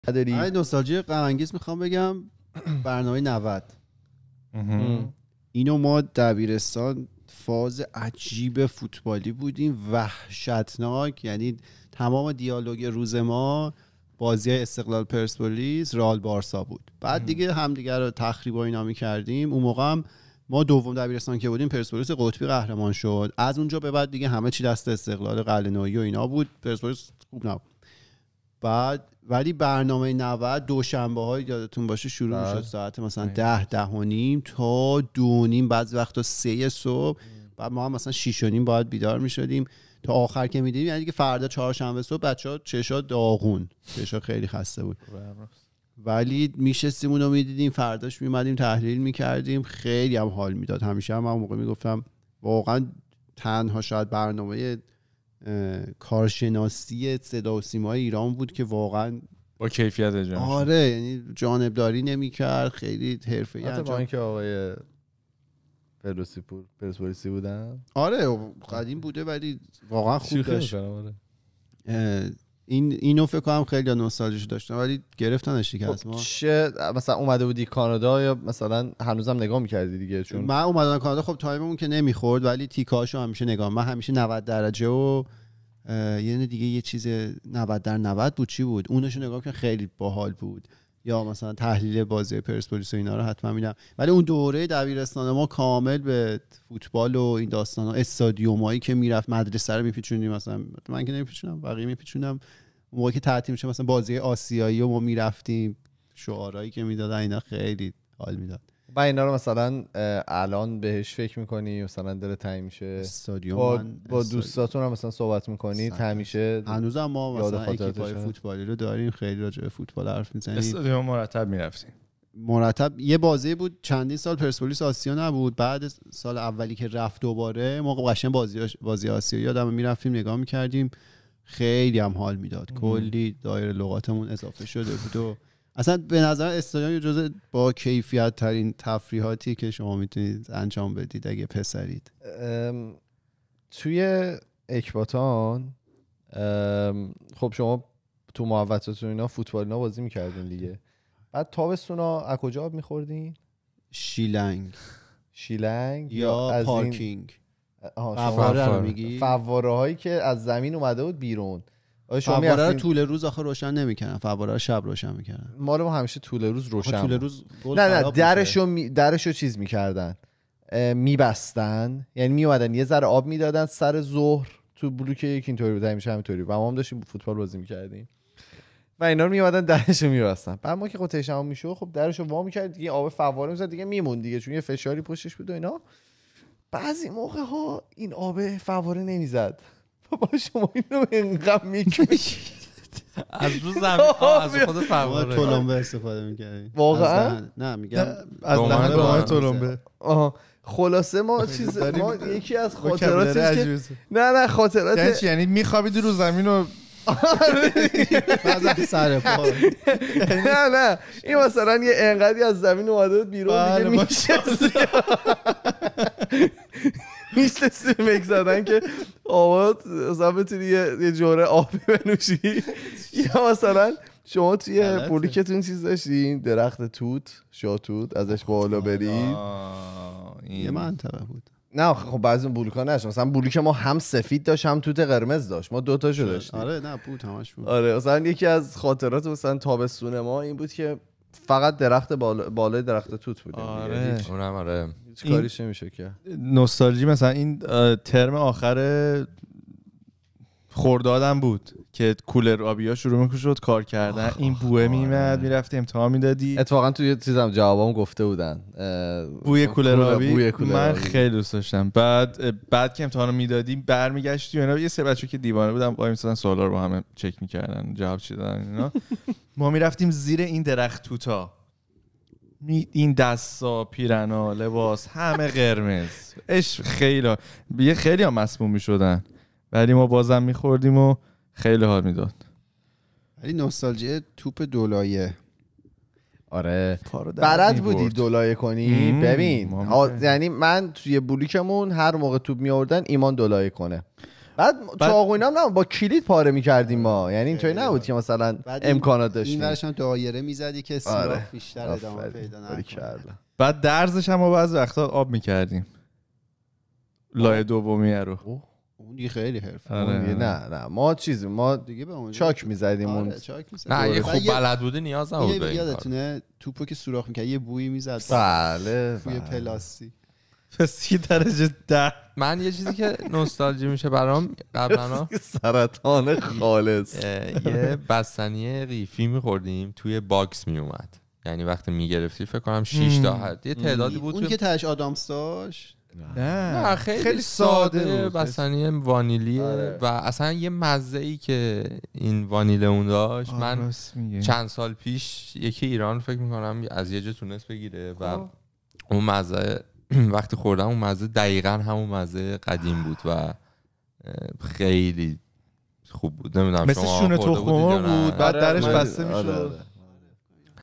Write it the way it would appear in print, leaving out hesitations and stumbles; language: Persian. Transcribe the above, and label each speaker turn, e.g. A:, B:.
A: نداری؟
B: نوستالژی غم انگیز میخوام بگم برنامه 90 اینو ما دبیرستان فاز عجیب فوتبالی بودیم، وحشتناک. یعنی تمام دیالوگ روز ما بازی استقلال پرسپولیس رئال بارسا بود. بعد دیگه همدیگه رو تخریب و اینا می‌کردیم. اون موقع هم ما دوم دبیرستان که بودیم پرسپولیس قطبی قهرمان شد. از اونجا به بعد دیگه همه چی دست استقلال قلعه‌نویی و اینا بود. پرسپولیس خوب نبود. بعد ولی برنامه 90 دوشنبه‌ها یادتون باشه شروع می‌شد ساعت مثلا 10:10:30 تا 2:30، بعضی وقتا 3 صبح. بعد ما هم مثلا 6:30 باید بیدار می‌شدیم تا آخر که می‌دیدیم. یعنی دیگه فردا چهارشنبه صبح بچه‌ها چشا داغون، چشا خیلی خسته بود. ولی میشستیم اونو می‌دیدیم، فرداش می‌اومدیم تحلیل می‌کردیم، خیلی هم حال میداد. همیشه هم اون موقع میگفتم واقعا تنها شاید برنامه کارشناسی صدا و سیمای ایران بود که واقعا
C: با کیفیت اجرا می‌شد.
B: آره، یعنی جانبداری نمی‌کرد، خیلی حرفه‌ای
A: انجام. با اینکه آقای پرسپولیسی بودن.
B: آره قدیم بوده ولی واقعا خوب داشت. اینو فکر کنم خیلی نوستالژیش داشتن ولی گرفتنش دیگه از ما.
A: چه مثلا اومده بودی کانادا یا مثلا هنوزم نگاه می‌کردی دیگه؟ چون
B: من اومدم کانادا خب تایممون که نمیخورد ولی تیکاشو همیشه نگاه. من همیشه 90 درجه و یعنی دیگه یه چیز 90x90 بود، چی بود اونشو نگاه که خیلی باحال بود. یا مثلا تحلیل بازی پرسپولیس و اینا رو حتما میدم. ولی اون دوره دبیرستان ما کامل به فوتبال و این داستانا، استادیومایی که میرفت، مدرسه رو میپیچونیم. مثلا من که نمیپیچونم، بقیه میپیچونم. موقعی که تعطیل میشه مثلا بازی آسیایی و ما میرفتیم، شعارهایی که میدادن اینا خیلی حال میداد.
A: با اینا رو مثلا الان بهش فکر میکنی، مثلا دل تنگ میشه
B: استادیوم
A: با دوستاتون هم مثلا صحبت میکنید؟ همیشه
B: هنوزم ما مثلا اکیپای فوتبالی رو داریم، خیلی راجع به فوتبال حرف میزنیم.
C: استادیوم مرتب میرفتیم.
B: مرتب یه بازی بود چندین سال پرسپولیس آسیا نبود، بعد سال اولی که رفت دوباره ما قشنگ بازی آسیا یادم میرفتیم نگاه میکردیم، خیلی هم حال میداد. کلی دایره لغاتمون اضافه شده بود و اصلا به نظر استادیوم جزء با کیفیت ترین تفریحاتی که شما میتونید انجام بدید اگه پسرید.
A: توی اکباتان خب شما تو محوطه‌تون اینا فوتبال اینا بازی میکردین دیگه. بعد تابستونا از کجا آب میخوردین؟
B: شیلنگ
A: یا
B: پارکینگ.
A: فواره رو میگی؟ فواره هایی که از زمین اومده بود بیرون.
B: فواره رو طول روز آخه روشن نمیکنن، فواره رو شب روشن میکنن.
A: مال ما همیشه طول روز روشن.
B: طول روز
A: نه درشو چیز میکردن، میبستن. یعنی میومدن یه ذره آب میدادن سر ظهر تو بلوک یک، اینطوری بود همیشه همینطوری. و ما هم داشتیم فوتبال بازی میکردیم و اینا رو میومدن درشو میبستن. بعد ما که خود تشنم میشد خب درشو وا میکرد دیگه، آب فواره میزد دیگه، میمون دیگه چون یه فشاری پشتش بود و اینا. بعضی موقع ها این آب فواره نمیزد. بابا شما اینو انقدر میکشید
C: از رو زمین از خود فواره
B: تلمبه استفاده می‌کردیم
A: واقعا؟
B: نه میگم
D: از دهن به تلمبه.
A: خلاصه ما ما یکی از خاطراتش که نه خاطرات
D: یعنی میخوابیدی رو زمین و
B: بعضی سر پا
A: نه این مثلا یه انقدری از زمین اومده بود بیرون دیگه میشه مک زدن که آباد مثلا بتونی یه جوره آبی بنوشی. یا مثلا شما توی بلوکتون چیز داشتین، درخت توت، شاهتوت، ازش بالا برید.
B: یه منطقه بود.
A: نه خب بعضی اون بلوکا نشد، مثلا بلوک ما هم سفید داشت هم توت قرمز داشت، ما دوتا شو داشتیم.
B: آره نه بود همش بود.
A: آره مثلا یکی از خاطرات مثلا تابستون ما این بود که فقط درخت بالای درخت توت بودیم.
C: آره
E: اونم آره
A: هیچ کاریش نمیشه که.
C: نوستالژی مثلا این ترم آخر خردادم بود که کولر آبیا شروع می‌شد کار کردن. این بوئه میمد، میرفتی امتحان میدادی.
A: اتفاقا توی چیزام جوابام گفته بودن
C: بوی کولر آبی. من
A: آبی.
C: خیلی دوست داشتم. بعد که امتحانو میدادیم برمیگشتی و اینا، یه سه بچه که دیوانه بودن وای میسادن سوالا رو با هم چک میکردن، جواب چی دادن اینا. ما میرفتیم زیر این درخت توتا، این دستا، پیرنا، لباس همه قرمز. خیلی هم مسموم میشدن ولی ما بازم میخوردیم و خیلی حال میداد.
B: ولی نوستالژی توپ دولایه.
A: آره بلد بودی دولایه کنی؟ ببین یعنی من توی بلوکمون هر موقع توپ می آوردن ایمان دولایه کنه. بعد چاقو هم با کلید پاره می‌کردیم ما، یعنی اینطوری نبود که مثلا امکانات داشتیم.
B: این ورش هم دایره میزدی که سوراخ بیشتر ادامه پیدا نکنه.
C: بعد درزش هم ما بعضی وقتا آب می‌کردیم لایه دومیه رو.
B: اون خیلی حرفه.
A: نه ما ما
B: دیگه به اون
A: چاک می‌زدیم اون.
E: نه اگه خوب بلد بودی نیاز نبود.
B: یادتونه توپو که سوراخ می‌کرد یه بویی میزد.
A: بله.
B: بوی پلاستیک.
C: پس یه درجه 10.
E: من یه چیزی که نوستالژی میشه برام قبلا
A: سرطان خالص
E: یه بستنی قیفی می‌خوردیم توی باکس میومد، یعنی وقتی میگرفتی فکر کنم 6 تا یه تعدادی بود.
B: اون که تاش آدامس داشت.
E: نه خیلی ساده بستنی وانیلیه و اصلا یه مزه‌ای که این وانیله اون داشت. من چند سال پیش یکی ایران فکر میکنم از یه جا تونست بگیره و اون مزه وقتی خوردم اون مزه دقیقاً همون مزه قدیم بود و خیلی خوب بود. نمیدونم
C: مثل شونه تخم مرغ بود، بعد درش بسته میشد.